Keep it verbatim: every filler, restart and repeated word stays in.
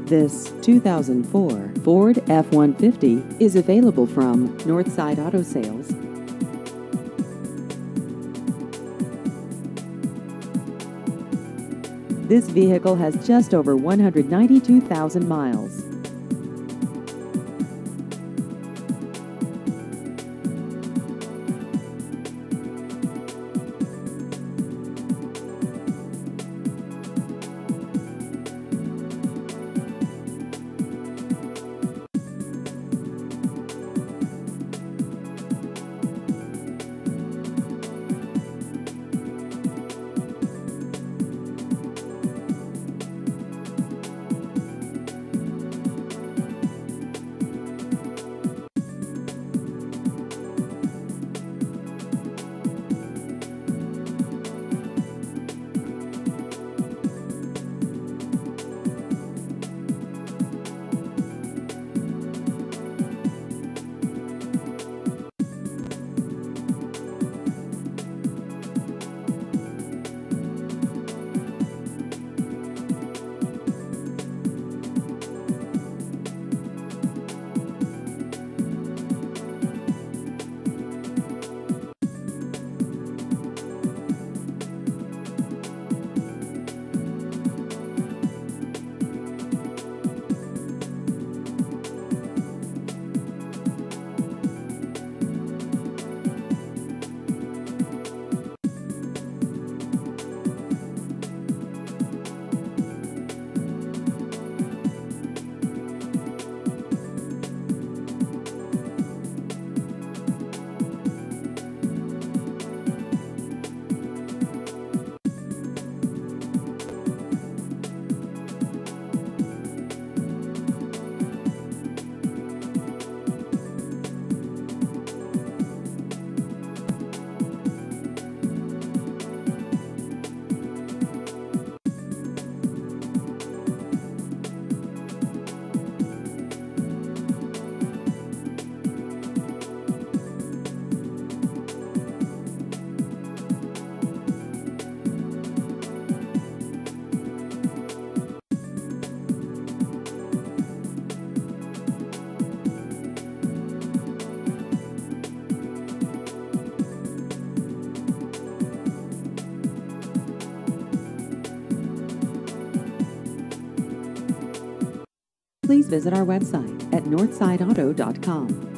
This two thousand four Ford F one fifty is available from Northside Auto Sales. This vehicle has just over one hundred ninety-two thousand miles. Please visit our website at northside auto dot com.